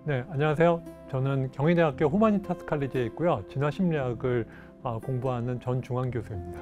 네, 안녕하세요. 저는 경희대학교 후마니타스 칼리지에 있고요. 진화심리학을 공부하는 전중환 교수입니다.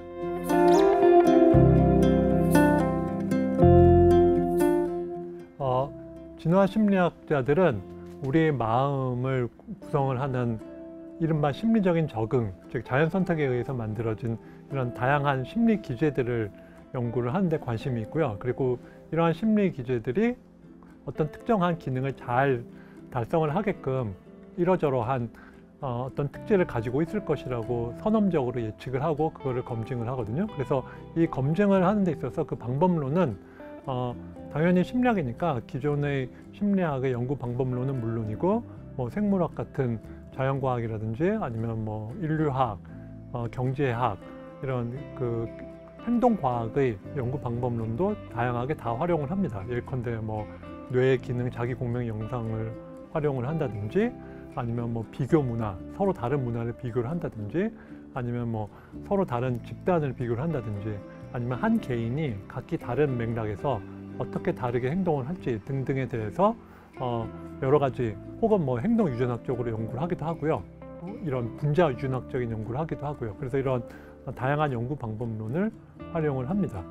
진화심리학자들은 우리의 마음을 구성을 하는 이른바 심리적인 적응, 즉 자연선택에 의해서 만들어진 이런 다양한 심리 기제들을 연구를 하는 데 관심이 있고요. 그리고 이러한 심리 기제들이 어떤 특정한 기능을 잘 달성을 하게끔 이러저러한 어떤 특질을 가지고 있을 것이라고 선험적으로 예측을 하고 그거를 검증을 하거든요. 그래서 이 검증을 하는 데 있어서 그 방법론은 당연히 심리학이니까 기존의 심리학의 연구 방법론은 물론이고 뭐 생물학 같은 자연과학이라든지 아니면 뭐 인류학, 경제학 이런 그 행동과학의 연구 방법론도 다양하게 다 활용을 합니다. 예컨대 뭐 뇌의 기능 자기 공명 영상을 활용을 한다든지 아니면 뭐 비교 문화, 서로 다른 문화를 비교를 한다든지 아니면 뭐 서로 다른 집단을 비교를 한다든지 아니면 한 개인이 각기 다른 맥락에서 어떻게 다르게 행동을 할지 등등에 대해서 여러 가지 혹은 뭐 행동 유전학적으로 연구를 하기도 하고요. 이런 분자 유전학적인 연구를 하기도 하고요. 그래서 이런 다양한 연구 방법론을 활용을 합니다.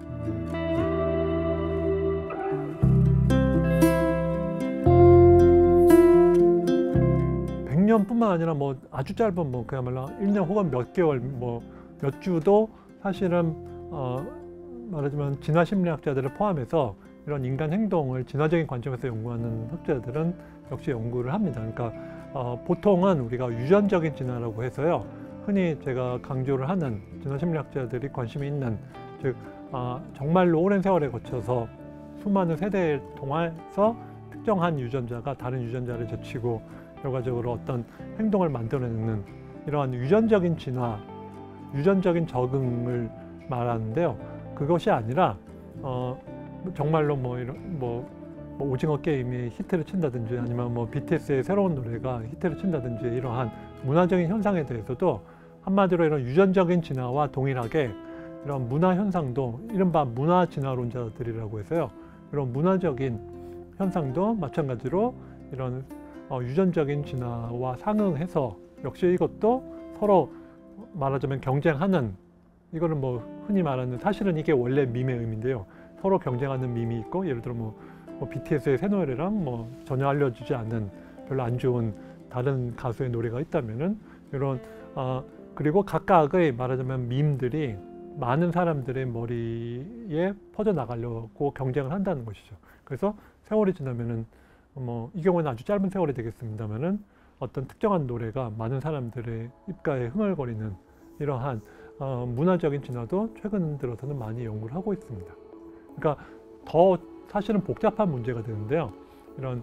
100년뿐만 아니라 뭐 아주 짧은 뭐 그야말로 1년 혹은 몇 개월 뭐 몇 주도 사실은 말하자면 진화심리학자들을 포함해서 이런 인간 행동을 진화적인 관점에서 연구하는 학자들은 역시 연구를 합니다. 그러니까 보통은 우리가 유전적인 진화라고 해서요. 흔히 제가 강조를 하는 진화심리학자들이 관심이 있는 즉 정말로 오랜 세월에 거쳐서 수많은 세대를 통해서 특정한 유전자가 다른 유전자를 제치고 결과적으로 어떤 행동을 만들어내는 이러한 유전적인 진화, 유전적인 적응을 말하는데요. 그것이 아니라 정말로 뭐 오징어 게임이 히트를 친다든지 아니면 뭐 BTS의 새로운 노래가 히트를 친다든지 이러한 문화적인 현상에 대해서도 한마디로 이런 유전적인 진화와 동일하게 이런 문화 현상도 이른바 문화 진화론자들이라고 해서요. 이런 문화적인 현상도 마찬가지로 이런 유전적인 진화와 상응해서 역시 이것도 서로 말하자면 경쟁하는 이거를 뭐 흔히 말하는 사실은 이게 원래 밈의 의미인데요. 서로 경쟁하는 밈이 있고 예를 들어 뭐 BTS의 새 노래랑 뭐 전혀 알려지지 않는 별로 안 좋은 다른 가수의 노래가 있다면은 이런 그리고 각각의 말하자면 밈들이 많은 사람들의 머리에 퍼져나가려고 경쟁을 한다는 것이죠. 그래서 세월이 지나면은 뭐 이 경우는 아주 짧은 세월이 되겠습니다만은 어떤 특정한 노래가 많은 사람들의 입가에 흥얼거리는 이러한 문화적인 진화도 최근 들어서는 많이 연구를 하고 있습니다. 그러니까 더 사실은 복잡한 문제가 되는데요. 이런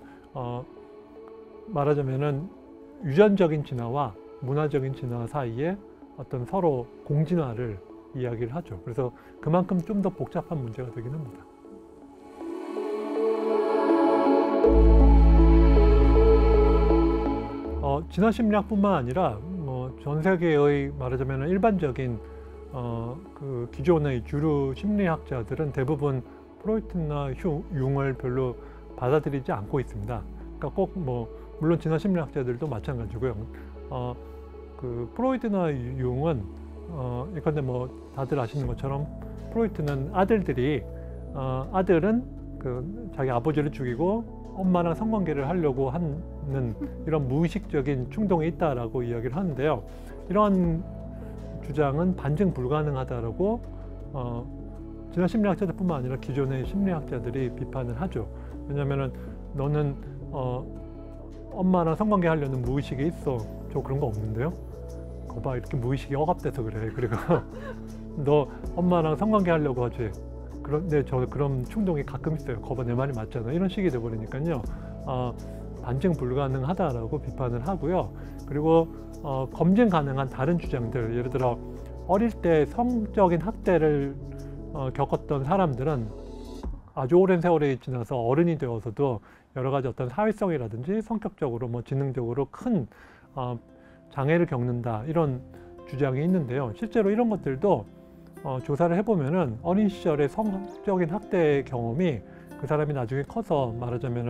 말하자면은 유전적인 진화와 문화적인 진화 사이에 어떤 서로 공진화를 이야기를 하죠. 그래서 그만큼 좀 더 복잡한 문제가 되긴 합니다. 진화심리학뿐만 아니라 뭐 전 세계의 말하자면 일반적인 그 기존의 주류 심리학자들은 대부분 프로이트나 융을 별로 받아들이지 않고 있습니다. 그러니까 꼭 뭐 물론 진화심리학자들도 마찬가지고요. 그 프로이트나 융은 예컨대 뭐 다들 아시는 것처럼 프로이트는 아들은 그 자기 아버지를 죽이고 엄마랑 성관계를 하려고 하는 이런 무의식적인 충동이 있다라고 이야기를 하는데요. 이러한 주장은 반증 불가능하다라고 진화심리학자들뿐만 아니라 기존의 심리학자들이 비판을 하죠. 왜냐하면은 너는 엄마랑 성관계 하려는 무의식이 있어. 저 그런 거 없는데요. 거봐 이렇게 무의식이 억압돼서 그래. 그리고 너 엄마랑 성관계 하려고 하지. 그런데 저 그런 충동이 가끔 있어요. 거봐 내 말이 맞잖아. 이런 식이 돼버리니까요. 반증 불가능하다라고 비판을 하고요. 그리고 검증 가능한 다른 주장들, 예를 들어 어릴 때 성적인 학대를 겪었던 사람들은 아주 오랜 세월이 지나서 어른이 되어서도 여러 가지 어떤 사회성이라든지 성격적으로 뭐 지능적으로 큰 장애를 겪는다 이런 주장이 있는데요. 실제로 이런 것들도 조사를 해보면은 어린 시절의 성적인 학대 경험이 그 사람이 나중에 커서 말하자면은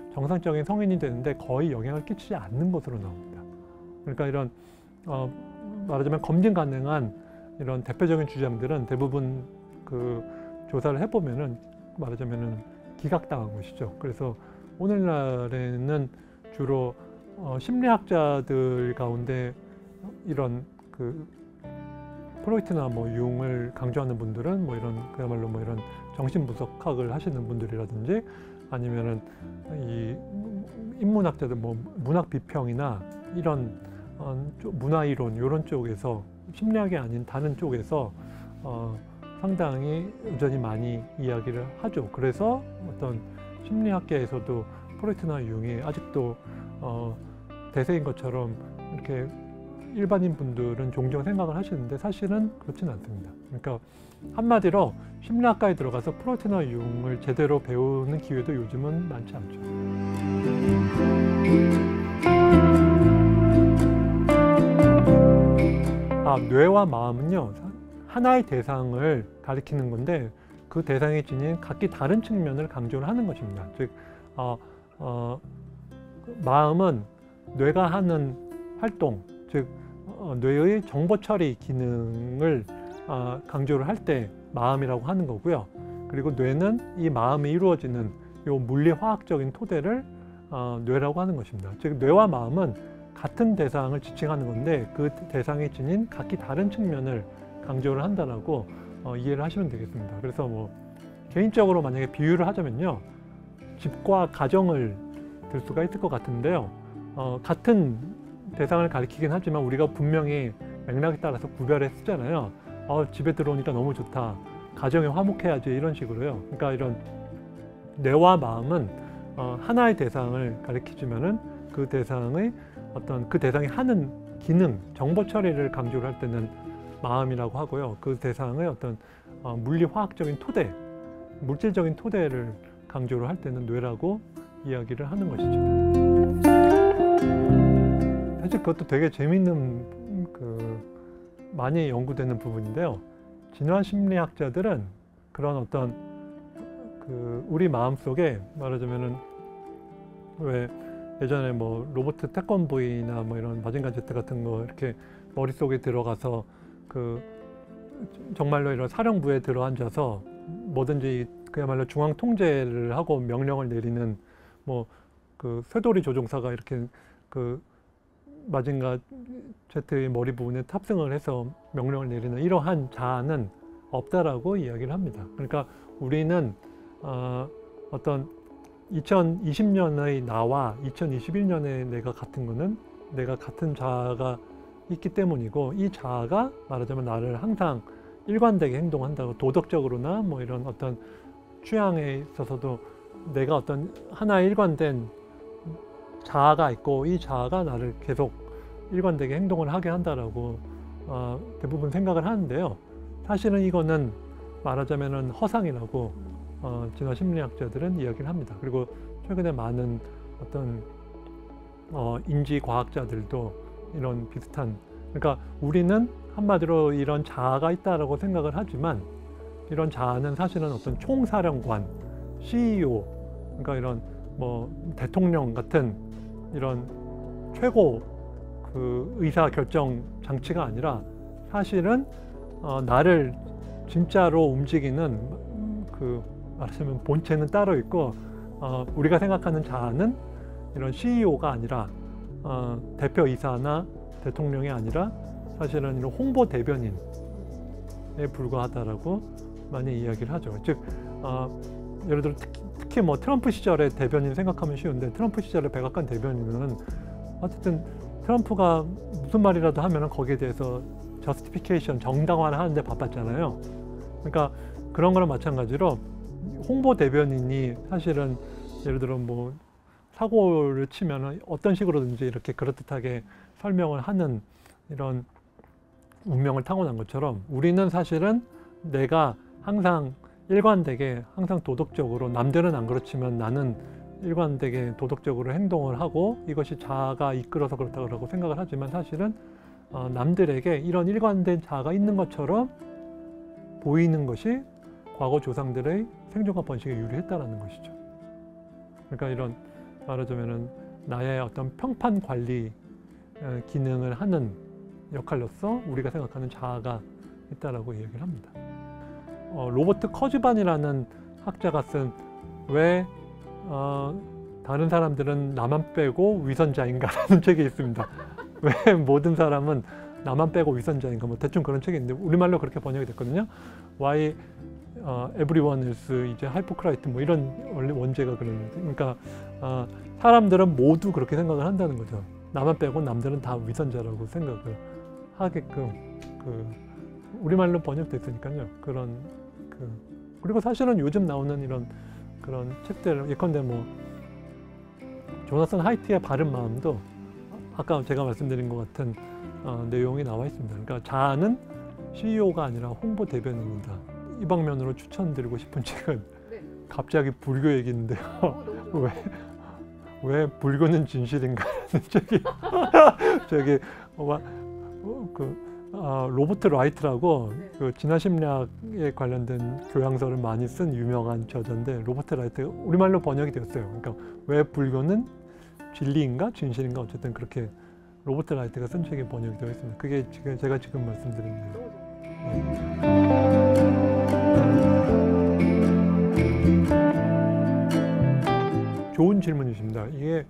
정상적인 성인이 되는데 거의 영향을 끼치지 않는 것으로 나옵니다. 그러니까 이런 말하자면 검증 가능한 이런 대표적인 주장들은 대부분 그 조사를 해보면은 말하자면은 기각당한 것이죠. 그래서 오늘날에는 주로 심리학자들 가운데 이런 그 프로이트나 뭐 융을 강조하는 분들은 뭐 이런 그야말로 뭐 이런 정신분석학을 하시는 분들이라든지 아니면은 이 인문학자들 뭐 문학 비평이나 이런 문화이론 이런 쪽에서 심리학이 아닌 다른 쪽에서 상당히 여전히 많이 이야기를 하죠. 그래서 어떤 심리학계에서도 프로이트나 융이 아직도 대세인 것처럼 이렇게 일반인 분들은 종종 생각을 하시는데 사실은 그렇지는 않습니다. 그러니까 한마디로 심리학과에 들어가서 프로이트나 융을 제대로 배우는 기회도 요즘은 많지 않죠. 뇌와 마음은요, 하나의 대상을 가리키는 건데 그 대상이 지닌 각기 다른 측면을 강조를 하는 것입니다. 즉, 마음은 뇌가 하는 활동, 즉 뇌의 정보 처리 기능을 강조를 할 때 마음이라고 하는 거고요. 그리고 뇌는 이 마음이 이루어지는 이 물리화학적인 토대를 뇌라고 하는 것입니다. 즉 뇌와 마음은 같은 대상을 지칭하는 건데 그 대상이 지닌 각기 다른 측면을 강조를 한다라고 이해를 하시면 되겠습니다. 그래서 뭐 개인적으로 만약에 비유를 하자면요, 집과 가정을 들 수가 있을 것 같은데요. 같은 대상을 가리키긴 하지만 우리가 분명히 맥락에 따라서 구별해 쓰잖아요. 집에 들어오니까 너무 좋다. 가정이 화목해야지 이런 식으로요. 그러니까 이런 뇌와 마음은 하나의 대상을 가리키지만은 그 대상의 어떤 그 대상이 하는 기능, 정보 처리를 강조를 할 때는 마음이라고 하고요. 그 대상의 어떤 물리화학적인 토대, 물질적인 토대를 강조를 할 때는 뇌라고 이야기를 하는 것이죠. 사실 그것도 되게 재미있는 많이 연구되는 부분인데요. 진화 심리학자들은 그런 어떤 우리 마음 속에 말하자면은 왜 예전에 뭐 로버트 태권브이나 뭐 이런 마징가 제트 같은 거 이렇게 머릿속에 들어가서 정말로 이런 사령부에 들어앉아서 뭐든지 그야말로 중앙 통제를 하고 명령을 내리는 뭐 쇄도리 조종사가 이렇게 마징가 제트의 머리 부분에 탑승을 해서 명령을 내리는 이러한 자아는 없다라고 이야기를 합니다. 그러니까 우리는 어떤 2020년의 나와 2021년의 내가 같은 거는 내가 같은 자아가 있기 때문이고, 이 자아가 말하자면 나를 항상 일관되게 행동한다고, 도덕적으로나 뭐 이런 어떤 취향에 있어서도 내가 어떤 하나의 일관된 자아가 있고 이 자아가 나를 계속 일관되게 행동을 하게 한다라고 대부분 생각을 하는데요. 사실은 이거는 말하자면은 허상이라고 진화 심리학자들은 이야기를 합니다. 그리고 최근에 많은 어떤 인지 과학자들도 이런 비슷한, 그러니까 우리는 한마디로 이런 자아가 있다라고 생각을 하지만 이런 자아는 사실은 어떤 총사령관, CEO, 그러니까 이런 뭐 대통령 같은 이런 최고 의사 결정 장치가 아니라 사실은 나를 진짜로 움직이는 말하자면 본체는 따로 있고, 우리가 생각하는 자아는 이런 CEO가 아니라 대표이사나 대통령이 아니라 사실은 이런 홍보 대변인에 불과하다라고 많이 이야기를 하죠. 즉 예를 들어 특히 뭐 트럼프 시절의 대변인 생각하면 쉬운데, 트럼프 시절의 백악관 대변인은 어쨌든 트럼프가 무슨 말이라도 하면 거기에 대해서 저스티피케이션, 정당화를 하는데 바빴잖아요. 그러니까 그런 거랑 마찬가지로 홍보 대변인이 사실은 예를 들어 뭐 사고를 치면 어떤 식으로든지 이렇게 그럴듯하게 설명을 하는 이런 운명을 타고난 것처럼, 우리는 사실은 내가 항상 일관되게, 항상 도덕적으로, 남들은 안 그렇지만 나는 일관되게 도덕적으로 행동을 하고 이것이 자아가 이끌어서 그렇다고 생각을 하지만 사실은 남들에게 이런 일관된 자아가 있는 것처럼 보이는 것이 과거 조상들의 생존과 번식에 유리했다라는 것이죠. 그러니까 이런 말하자면은 나의 어떤 평판 관리 기능을 하는 역할로서 우리가 생각하는 자아가 있다라고 얘기를 합니다. 로버트 커즈반이라는 학자가 쓴 왜 다른 사람들은 나만 빼고 위선자인가라는 책이 있습니다. 왜 모든 사람은 나만 빼고 위선자인가, 뭐 대충 그런 책이 있는데 우리말로 그렇게 번역이 됐거든요. Why everyone is 이제 하이포크라이트 뭐 이런 원제가 그러는데, 그러니까 사람들은 모두 그렇게 생각을 한다는 거죠. 나만 빼고 남들은 다 위선자라고 생각을 하게끔 우리말로 번역됐으니까요. 그런 그리고 사실은 요즘 나오는 이런 그런 책들, 예컨대 뭐 조나선 하이트의 바른 마음도 아까 제가 말씀드린 것 같은 내용이 나와 있습니다. 그러니까 자아는 CEO가 아니라 홍보 대변인이다. 이 방면으로 추천드리고 싶은 책은 네. 갑자기 불교 얘기인데요. 왜 불교는 진실인가라는 책이 저기 로버트 라이트라고 네. 그 진화심리학에 관련된 교양서를 많이 쓴 유명한 저자인데, 로버트 라이트 우리말로 번역이 되었어요. 그러니까 왜 불교는 진리인가 진실인가, 어쨌든 그렇게 로버트 라이트가 쓴 책이 번역이 되어 있습니다. 그게 제가 지금 말씀드린 좋은 질문이십니다. 이게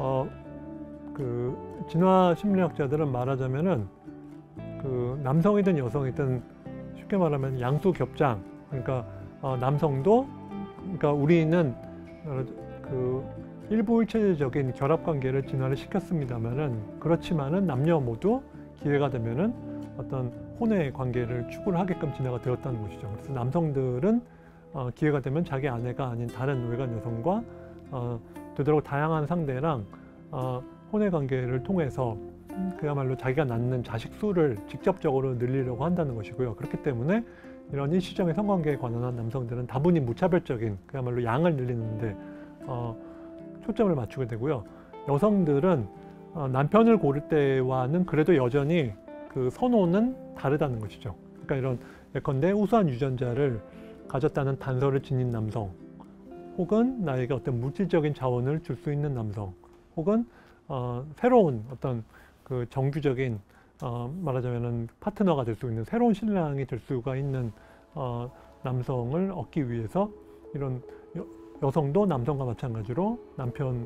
그 진화 심리학자들은 말하자면은 그 남성이든 여성이든 쉽게 말하면 양수겹장, 그러니까 남성도, 그러니까 우리는 그 일부일체적인 결합관계를 진화를 시켰습니다만은, 그렇지만은 남녀 모두 기회가 되면은 어떤 혼의 관계를 추구를 하게끔 진화가 되었다는 것이죠. 그래서 남성들은 기회가 되면 자기 아내가 아닌 다른 외간 여성과 되도록 다양한 상대랑 혼의 관계를 통해서 그야말로 자기가 낳는 자식 수를 직접적으로 늘리려고 한다는 것이고요. 그렇기 때문에 이런 일시적인 성관계에 관한 남성들은 다분히 무차별적인 그야말로 양을 늘리는데 초점을 맞추게 되고요. 여성들은 남편을 고를 때와는 그래도 여전히 그 선호는 다르다는 것이죠. 그러니까 이런 예컨대 우수한 유전자를 가졌다는 단서를 지닌 남성, 혹은 나에게 어떤 물질적인 자원을 줄 수 있는 남성, 혹은 새로운 어떤 그 정규적인 말하자면은 파트너가 될 수 있는 새로운 신랑이 될 수가 있는 남성을 얻기 위해서 이런 여성도 남성과 마찬가지로 남편을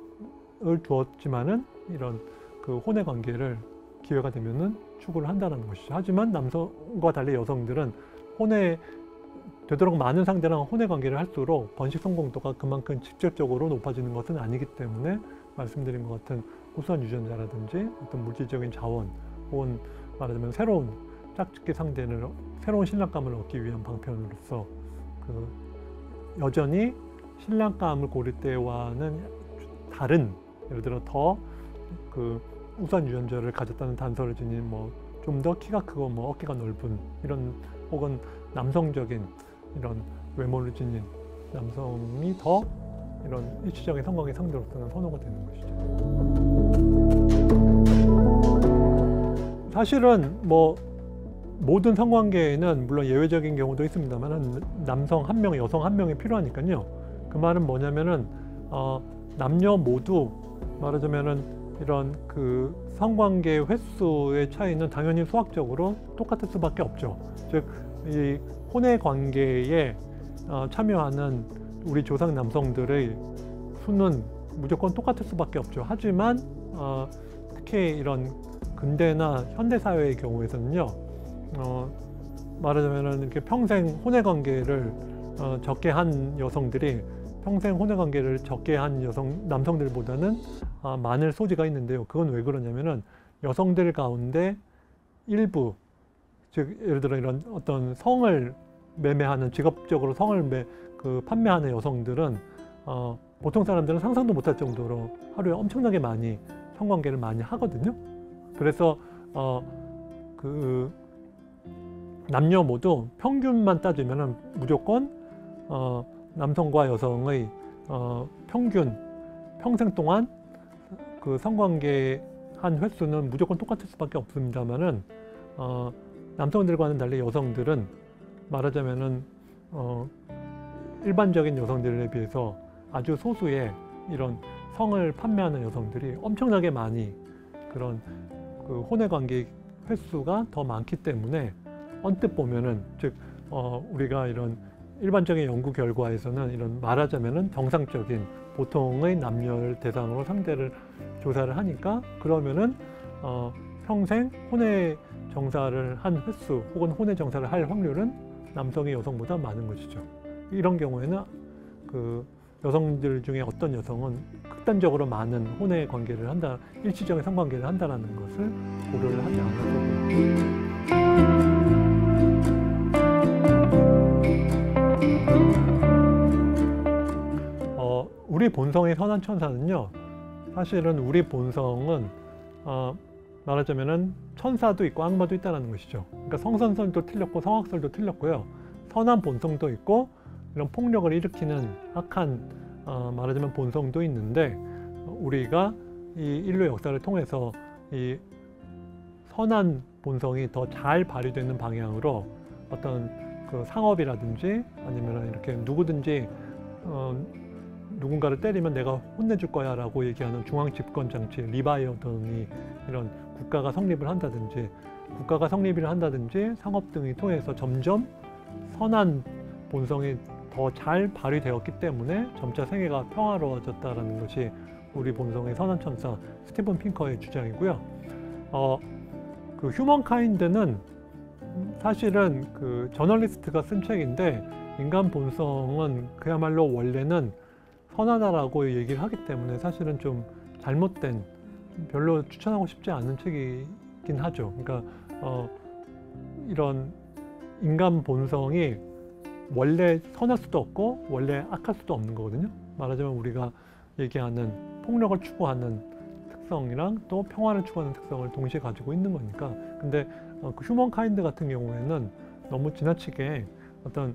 주었지만은 이런 그 혼의 관계를 기회가 되면은 추구를 한다는 것이죠. 하지만 남성과 달리 여성들은 되도록 많은 상대랑 혼의 관계를 할수록 번식 성공도가 그만큼 직접적으로 높아지는 것은 아니기 때문에 말씀드린 것 같은 우수한 유전자라든지 어떤 물질적인 자원, 혹은 말하자면 새로운 짝짓기 상대를, 새로운 신랑감을 얻기 위한 방편으로서 여전히 신랑감을 고를 때와는 다른, 예를 들어 더 우수한 유전자를 가졌다는 단서를 지닌 좀 더 키가 크고 어깨가 넓은 이런, 혹은 남성적인 이런 외모를 지닌 남성이 더 이런 일시적인 성관계 상대로서는 선호가 되는 것이죠. 사실은 모든 성관계에는 물론 예외적인 경우도 있습니다만 남성 한 명, 여성 한 명이 필요하니까요. 그 말은 뭐냐면은 남녀 모두 말하자면은 이런 그 성관계 횟수의 차이는 당연히 수학적으로 똑같을 수밖에 없죠. 즉, 이 혼의 관계에 참여하는 우리 조상 남성들의 수는 무조건 똑같을 수밖에 없죠. 하지만 특히 이런 근대나 현대 사회의 경우에서는요, 말하자면은 이렇게 평생 혼의 관계를 적게 한 여성들이 평생 혼의 관계를 적게 한 남성들보다는 많을 소지가 있는데요. 그건 왜 그러냐면은 여성들 가운데 일부, 즉 예를 들어 이런 어떤 성을 매매하는, 직업적으로 성을 판매하는 여성들은 보통 사람들은 상상도 못할 정도로 하루에 엄청나게 많이 성관계를 많이 하거든요. 그래서 그 남녀 모두 평균만 따지면은 무조건 남성과 여성의 평생 동안 그 성관계 한 횟수는 무조건 똑같을 수밖에 없습니다만은 남성들과는 달리 여성들은 말하자면은 일반적인 여성들에 비해서 아주 소수의 이런 성을 판매하는 여성들이 엄청나게 많이 그런 그 혼외 관계 횟수가 더 많기 때문에 언뜻 보면은 즉 우리가 이런 일반적인 연구 결과에서는 이런 말하자면은 정상적인 보통의 남녀를 대상으로 상대를 조사를 하니까 그러면은 평생 혼외 정사를 한 횟수 혹은 혼외 정사를 할 확률은 남성이 여성보다 많은 것이죠. 이런 경우에는 그 여성들 중에 어떤 여성은 극단적으로 많은 혼외 관계를 한다, 일시적인 성관계를 한다는 것을 고려를 하지 않아서 우리 본성의 선한 천사는요, 사실은 우리 본성은 말하자면은 천사도 있고 악마도 있다는 것이죠. 그러니까 성선설도 틀렸고 성악설도 틀렸고요. 선한 본성도 있고 이런 폭력을 일으키는 악한 말하자면 본성도 있는데 우리가 이 인류 역사를 통해서 이 선한 본성이 더 잘 발휘되는 방향으로 어떤 그 상업이라든지 아니면 이렇게 누구든지 누군가를 때리면 내가 혼내줄 거야 라고 얘기하는 중앙 집권 장치 리바이어던이 이런 국가가 성립을 한다든지 상업 등을 통해서 점점 선한 본성이 더 잘 발휘되었기 때문에 점차 세계가 평화로워졌다는 것이 우리 본성의 선한 천사 스티븐 핑커의 주장이고요. 그 휴먼카인드는 사실은 그 저널리스트가 쓴 책인데 인간 본성은 그야말로 원래는 선하다라고 얘기를 하기 때문에 사실은 좀 잘못된, 별로 추천하고 싶지 않은 책이긴 하죠. 그러니까 이런 인간 본성이 원래 선할 수도 없고 원래 악할 수도 없는 거거든요. 말하자면 우리가 얘기하는 폭력을 추구하는 특성이랑 또 평화를 추구하는 특성을 동시에 가지고 있는 거니까. 근데 그 휴먼카인드 같은 경우에는 너무 지나치게 어떤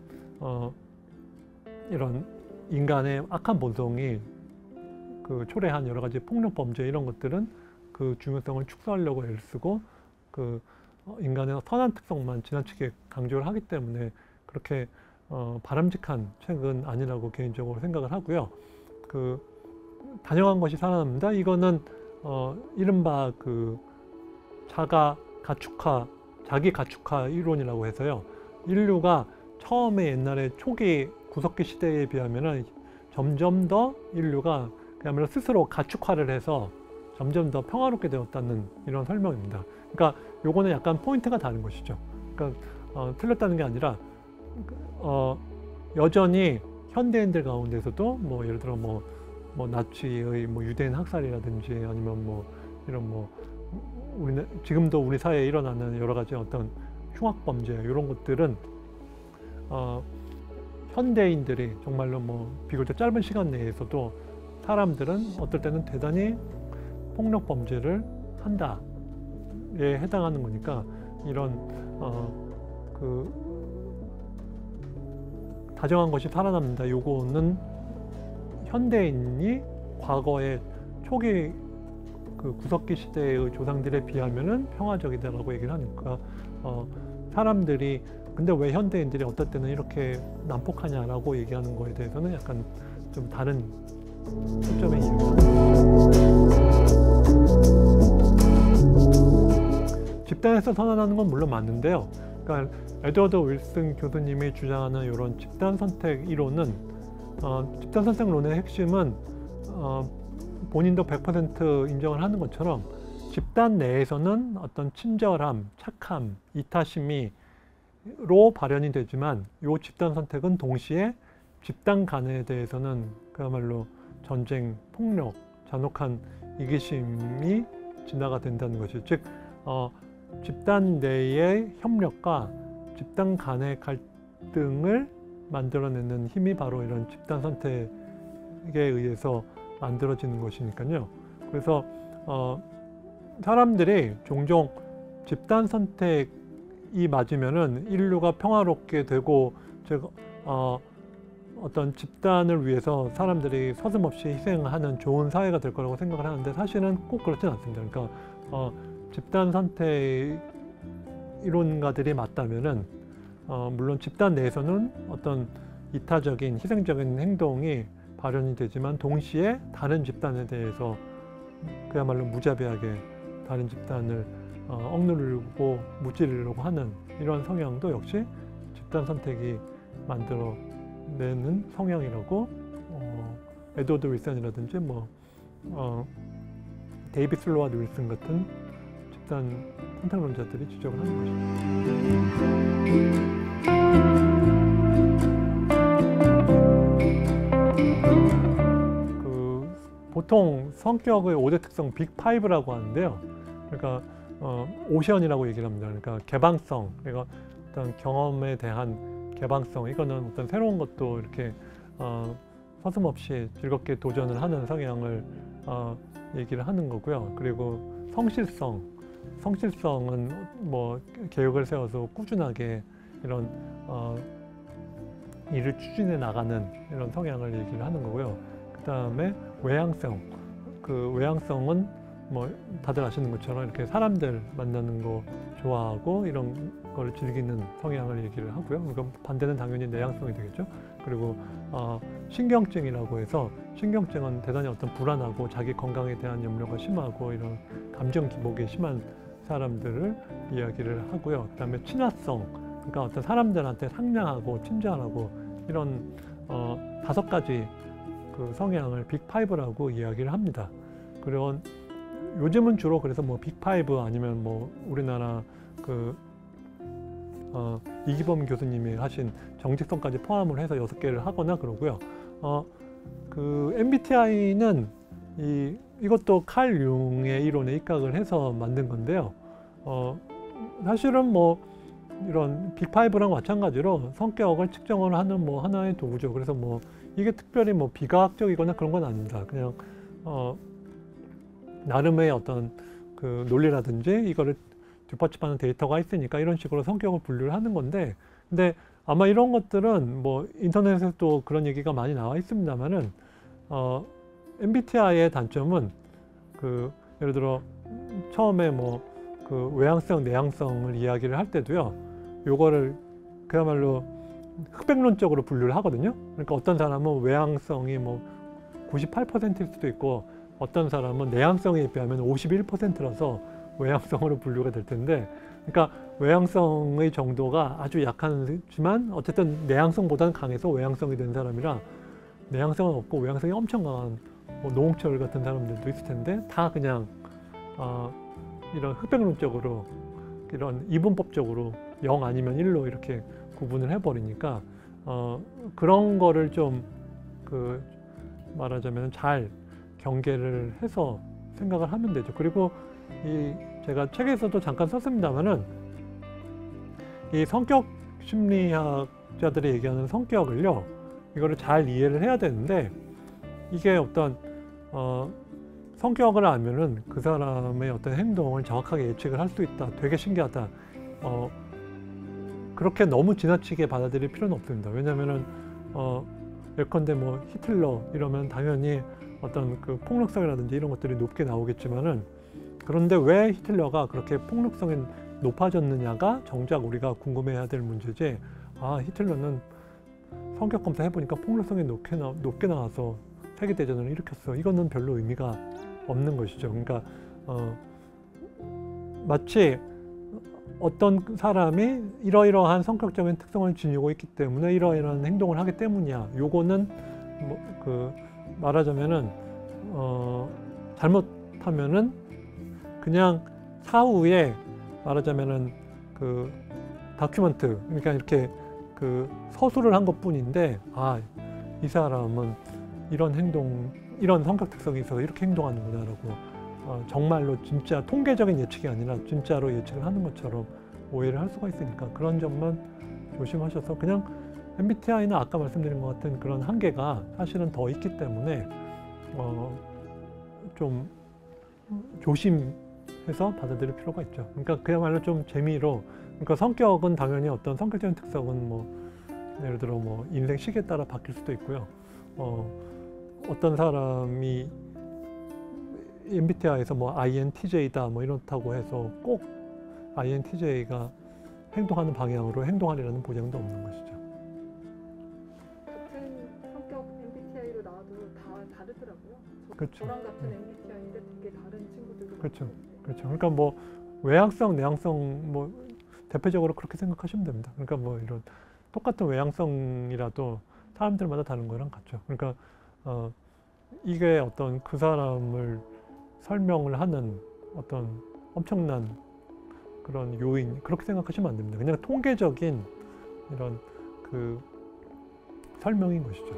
이런 인간의 악한 본성이 그 초래한 여러 가지 폭력 범죄 이런 것들은 그 중요성을 축소하려고 애를 쓰고 그 인간의 선한 특성만 지나치게 강조를 하기 때문에 그렇게 바람직한 책은 아니라고 개인적으로 생각을 하고요. 그 다정한 것이 살아납니다. 이거는 이른바 그 자기 가축화 이론이라고 해서요. 인류가 처음에 옛날에 초기 구석기 시대에 비하면은 점점 더 인류가 그야말로 스스로 가축화를 해서 점점 더 평화롭게 되었다는 이런 설명입니다. 그러니까 요거는 약간 포인트가 다른 것이죠. 그러니까 틀렸다는 게 아니라 여전히 현대인들 가운데서도 뭐 예를 들어 뭐 나치의 뭐 유대인 학살이라든지 아니면 뭐 이런 뭐 지금도 우리 사회에 일어나는 여러 가지 어떤 흉악 범죄 이런 것들은 현대인들이 정말로 뭐 비교적 짧은 시간 내에서도 사람들은 어떨 때는 대단히 폭력 범죄를 한다에 해당하는 거니까 이런 그 다정한 것이 살아납니다. 요거는 현대인이 과거의 초기 그 구석기 시대의 조상들에 비하면은 평화적이다라고 얘기를 하니까 사람들이 근데 왜 현대인들이 어떨 때는 이렇게 난폭하냐라고 얘기하는 거에 대해서는 약간 좀 다른 초점의 이유가 집단에서 선언하는 건 물론 맞는데요. 그러니까 에드워드 윌슨 교수님이 주장하는 이런 집단 선택 이론은 집단 선택론의 핵심은 본인도 100% 인정을 하는 것처럼 집단 내에서는 어떤 친절함, 착함, 이타심이 로 발현이 되지만 이 집단 선택은 동시에 집단 간에 대해서는 그야말로 전쟁, 폭력, 잔혹한 이기심이 진화가 된다는 것이죠. 즉 집단 내의 협력과 집단 간의 갈등을 만들어내는 힘이 바로 이런 집단 선택에 의해서 만들어지는 것이니까요. 그래서 사람들이 종종 집단 선택이 맞으면은 인류가 평화롭게 되고 즉 어떤 집단을 위해서 사람들이 서슴없이 희생하는 좋은 사회가 될 거라고 생각을 하는데 사실은 꼭 그렇진 않습니다. 그러니까 집단 선택 이론가들이 맞다면은 물론 집단 내에서는 어떤 이타적인 희생적인 행동이 발현이 되지만 동시에 다른 집단에 대해서 그야말로 무자비하게 다른 집단을 억누르고 무찌르려고 하는 이런 성향도 역시 집단 선택이 만들어내는 성향이라고 에드워드 윌슨이라든지 데이비드 슬로와드 윌슨 같은 집단 선택론자들이 지적을 하는 것입니다. 보통 성격의 5대 특성 빅5라고 하는데요. 그러니까 오션이라고 얘기를 합니다. 그러니까 개방성, 그러니까 어떤 경험에 대한 개방성, 이거는 어떤 새로운 것도 이렇게 서슴없이 즐겁게 도전을 하는 성향을 얘기를 하는 거고요. 그리고 성실성은 뭐 계획을 세워서 꾸준하게 이런 일을 추진해 나가는 이런 성향을 얘기를 하는 거고요. 그 다음에 외향성, 그 외향성은 뭐 다들 아시는 것처럼 이렇게 사람들 만나는 거 좋아하고 이런 걸 즐기는 성향을 얘기를 하고요. 그러니까 반대는 당연히 내향성이 되겠죠. 그리고 신경증이라고 해서, 신경증은 대단히 어떤 불안하고 자기 건강에 대한 염려가 심하고 이런 감정 기복이 심한 사람들을 이야기를 하고요. 그 다음에 친화성, 그러니까 어떤 사람들한테 상냥하고 친절하고 이런 5가지 그 성향을 빅5라고 이야기를 합니다. 그리고 요즘은 주로 그래서 뭐 빅5 아니면 뭐 우리나라 이기범 교수님이 하신 정직성까지 포함을 해서 6개를 하거나 그러고요. 그 MBTI는 이것도 칼 융의 이론에 입각을 해서 만든 건데요. 사실은 뭐 이런 빅5랑 마찬가지로 성격을 측정을 하는 뭐 하나의 도구죠. 그래서 뭐 이게 특별히 뭐 비과학적이거나 그런 건 아닙니다. 그냥 나름의 어떤 그 논리라든지 이거를 뒷받침하는 데이터가 있으니까 이런 식으로 성격을 분류를 하는 건데, 근데 아마 이런 것들은 뭐 인터넷에서도 그런 얘기가 많이 나와 있습니다만은 MBTI의 단점은 예를 들어 처음에 뭐 그 외향성, 내향성을 이야기를 할 때도요, 요거를 그야말로 흑백론적으로 분류를 하거든요. 그러니까 어떤 사람은 외향성이 뭐 98%일 수도 있고 어떤 사람은 내향성에 비하면 51%라서 외향성으로 분류가 될 텐데, 그러니까 외향성의 정도가 아주 약하지만 어쨌든 내향성보다는 강해서 외향성이 된 사람이라, 내향성은 없고 외향성이 엄청 강한 뭐 노홍철 같은 사람들도 있을 텐데 다 그냥 이런 흑백론적으로 이런 이분법적으로 0 아니면 1로 이렇게 구분을 해버리니까 그런 거를 좀 말하자면 잘 경계를 해서 생각을 하면 되죠. 그리고 제가 책에서도 잠깐 썼습니다만은 이 성격 심리학자들이 얘기하는 성격을요, 이거를 잘 이해를 해야 되는데, 이게 어떤 성격을 알면은 그 사람의 어떤 행동을 정확하게 예측을 할 수 있다. 되게 신기하다. 그렇게 너무 지나치게 받아들일 필요는 없습니다. 왜냐면은 예컨대 뭐 히틀러 이러면 당연히 어떤 그 폭력성이라든지 이런 것들이 높게 나오겠지만은, 그런데 왜 히틀러가 그렇게 폭력성이 높아졌느냐가 정작 우리가 궁금해야 될 문제지, 히틀러는 성격 검사 해보니까 폭력성이 높게 나와서 세계대전을 일으켰어. 이거는 별로 의미가 없는 것이죠. 그러니까 마치 어떤 사람이 이러이러한 성격적인 특성을 지니고 있기 때문에 이러이러한 행동을 하기 때문이야. 요거는 말하자면은 잘못하면은 그냥 사후에 말하자면은 다큐멘트, 그러니까 이렇게 서술을 한 것뿐인데, 이 사람은 이런 성격 특성이 있어서 이렇게 행동하는구나라고 정말로 진짜 통계적인 예측이 아니라 진짜로 예측을 하는 것처럼 오해를 할 수가 있으니까 그런 점만 조심하셔서, 그냥 MBTI는 아까 말씀드린 것 같은 그런 한계가 사실은 더 있기 때문에 좀 조심해서 받아들일 필요가 있죠. 그러니까 그야말로 좀 재미로, 그러니까 성격은 당연히 어떤 성격적인 특성은 뭐 예를 들어 뭐 인생 시기에 따라 바뀔 수도 있고요. 어떤 사람이 MBTI에서 뭐 INTJ다 뭐 이렇다고 해서 꼭 INTJ가 행동하는 방향으로 행동하리라는 보장도 없는 것이죠. 같은 성격 MBTI로 나와도 다 다르더라고요. 그렇죠. 저랑 같은 MBTI인데 되게 다른 친구들도 그렇죠. 많고. 그렇죠. 그러니까 뭐 외향성, 내향성 뭐 대표적으로 그렇게 생각하시면 됩니다. 그러니까 뭐 이런 똑같은 외향성이라도 사람들마다 다른 거랑 같죠. 그러니까 이게 어떤 그 사람을 설명을 하는 어떤 엄청난 그런 요인 그렇게 생각하시면 안 됩니다. 그냥 통계적인 이런 그 설명인 것이죠.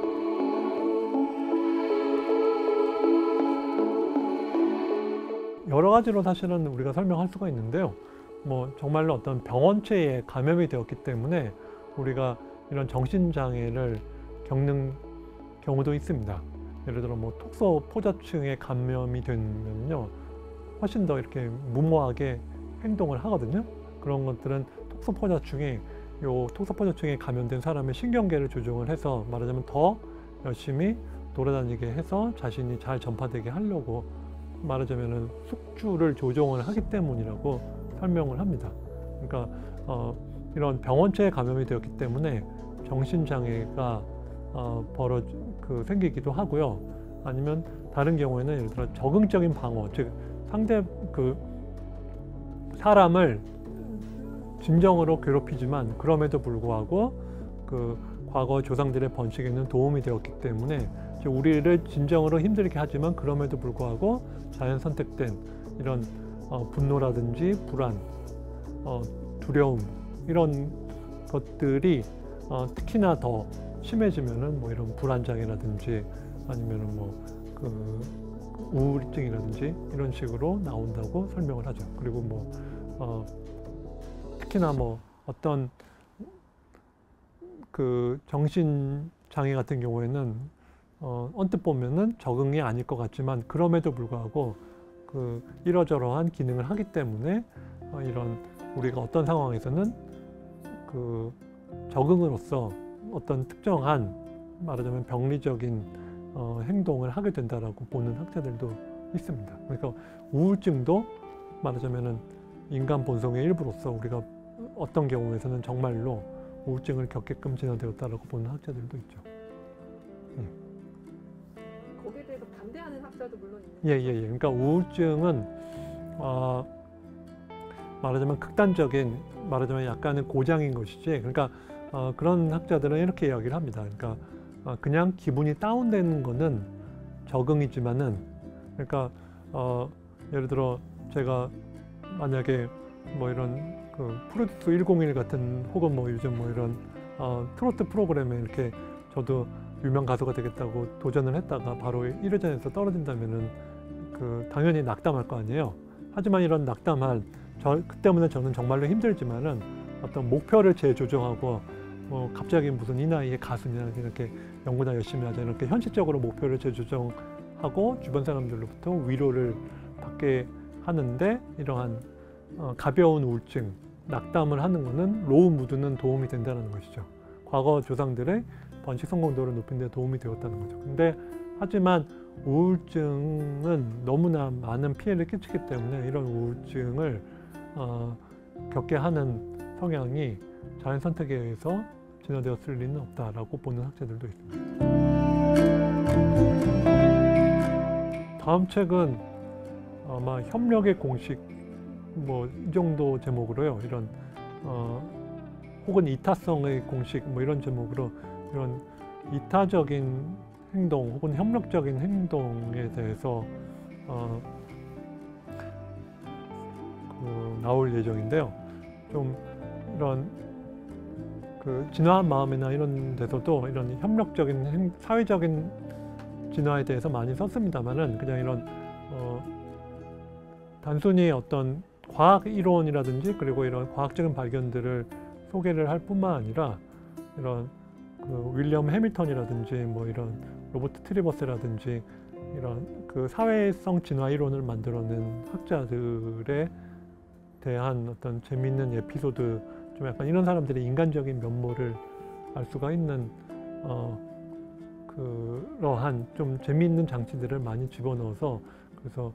여러 가지로 사실은 우리가 설명할 수가 있는데요. 뭐 정말로 어떤 병원체에 감염이 되었기 때문에 우리가 이런 정신장애를 겪는 경우도 있습니다. 예를 들어 뭐 톡소 포자층에 감염이 되면요, 훨씬 더 이렇게 무모하게 행동을 하거든요. 그런 것들은 톡소 포자층이 요 톡소 포자층에 감염된 사람의 신경계를 조종을 해서 말하자면 더 열심히 돌아다니게 해서 자신이 잘 전파되게 하려고 말하자면은 숙주를 조종을 하기 때문이라고 설명을 합니다. 그러니까 이런 병원체에 감염이 되었기 때문에 정신장애가 생기기도 하고요. 아니면 다른 경우에는 예를 들어 적응적인 방어, 즉 상대 사람을 진정으로 괴롭히지만 그럼에도 불구하고 그 과거 조상들의 번식에는 도움이 되었기 때문에 우리를 진정으로 힘들게 하지만 그럼에도 불구하고 자연 선택된 이런 분노라든지 불안, 두려움 이런 것들이 특히나 더 심해지면은 뭐 이런 불안장애라든지 아니면은 우울증이라든지 이런 식으로 나온다고 설명을 하죠. 그리고 특히나 어떤 그 정신 장애 같은 경우에는 언뜻 보면은 적응이 아닐 것 같지만 그럼에도 불구하고 그 이러저러한 기능을 하기 때문에 이런 우리가 어떤 상황에서는 그 적응으로서 어떤 특정한 말하자면 병리적인 행동을 하게 된다라고 보는 학자들도 있습니다. 그러니까 우울증도 말하자면은 인간 본성의 일부로서 우리가 어떤 경우에서는 정말로 우울증을 겪게끔 진화되었다라고 보는 학자들도 있죠. 거기에 대해서 반대하는 학자도 물론 있는. 예. 그러니까 우울증은 말하자면 극단적인 말하자면 약간은 고장인 것이지. 그러니까 그런 학자들은 이렇게 이야기를 합니다. 그러니까 그냥 기분이 다운되는 거는 적응이지만은 그러니까 예를 들어 제가 만약에 뭐 이런 그 프로듀스 101 같은 혹은 뭐 요즘 뭐 이런 트로트 프로그램에 이렇게 저도 유명 가수가 되겠다고 도전을 했다가 바로 1회전에서 떨어진다면은 그 당연히 낙담할 거 아니에요. 하지만 이런 낙담할 그 때문에 저는 정말로 힘들지만은 어떤 목표를 재조정하고 갑자기 무슨 이 나이에 가수냐 이렇게 연구나 열심히 하자 이렇게 현실적으로 목표를 재조정하고 주변 사람들로부터 위로를 받게 하는데 이러한 가벼운 우울증, 낙담을 하는 것은 로우 무드는 도움이 된다는 것이죠. 과거 조상들의 번식 성공도를 높이는 데 도움이 되었다는 거죠. 근데 하지만 우울증은 너무나 많은 피해를 끼치기 때문에 이런 우울증을 겪게 하는 성향이 자연 선택에 의해서 진화되었을 리는 없다라고 보는 학자들도 있습니다. 다음 책은 아마 협력의 공식 이 정도 제목으로요. 이런 혹은 이타성의 공식 이런 제목으로 이런 이타적인 행동 혹은 협력적인 행동에 대해서 나올 예정인데요. 좀 이런 그 진화한 마음이나 이런 데서도 이런 협력적인 사회적인 진화에 대해서 많이 썼습니다만은 그냥 이런 단순히 어떤 과학 이론이라든지 그리고 이런 과학적인 발견들을 소개를 할 뿐만 아니라 이런 그 윌리엄 해밀턴이라든지 이런 로버트 트리버스라든지 이런 그 사회성 진화 이론을 만들어낸 학자들에 대한 어떤 재미있는 에피소드 좀 약간 이런 사람들의 인간적인 면모를 알 수가 있는 그러한 좀 재미있는 장치들을 많이 집어넣어서 그래서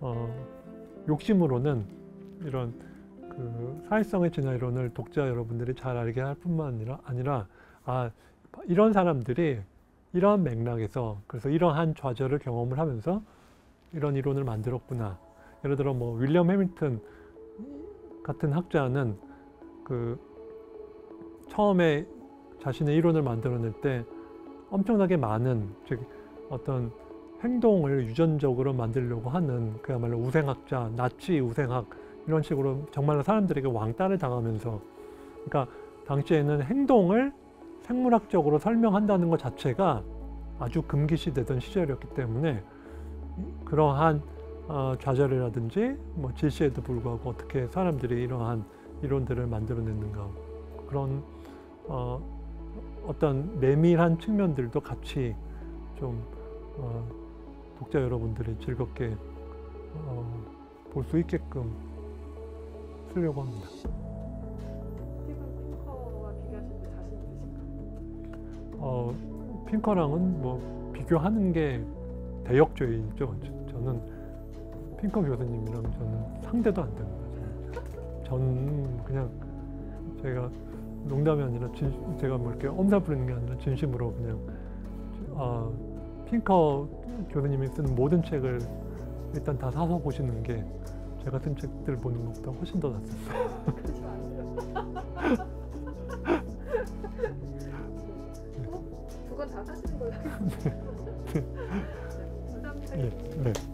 욕심으로는 이런 그 사회성의 진화 이론을 독자 여러분들이 잘 알게 할 뿐만 아니라 이런 사람들이 이러한 맥락에서 그래서 이러한 좌절을 경험을 하면서 이런 이론을 만들었구나. 예를 들어 뭐 윌리엄 해밀턴 같은 학자는 그 처음에 자신의 이론을 만들어낼 때 엄청나게 많은 즉 어떤 행동을 유전적으로 만들려고 하는 그야말로 우생학자, 나치 우생학 이런 식으로 정말로 사람들에게 왕따를 당하면서 그러니까 당시에는 행동을 생물학적으로 설명한다는 것 자체가 아주 금기시되던 시절이었기 때문에 그러한 좌절이라든지 뭐 질시에도 불구하고 어떻게 사람들이 이러한 이론들을 만들어냈는가 그런 어떤 내밀한 측면들도 같이 좀 독자 여러분들이 즐겁게 볼 수 있게끔 쓰려고 합니다. 스티븐 핑커와 비교하실 때 자신 있으신가요? 핑커랑은 뭐 비교하는 게 대역죄이죠. 저는 핑커 교수님이랑 저는 상대도 안 되는 거죠. 저는 그냥 제가 농담이 아니라 제가 뭐 이렇게 엄살 부리는 게 아니라 진심으로 그냥 핑커 교수님이 쓰는 모든 책을 일단 다 사서 보시는 게 제가 쓴 책들 보는 것보다 훨씬 더 낫습니다. 그러지 마세요. 두 권 다 사시는 걸로 알겠습니다. 네. 부담 네.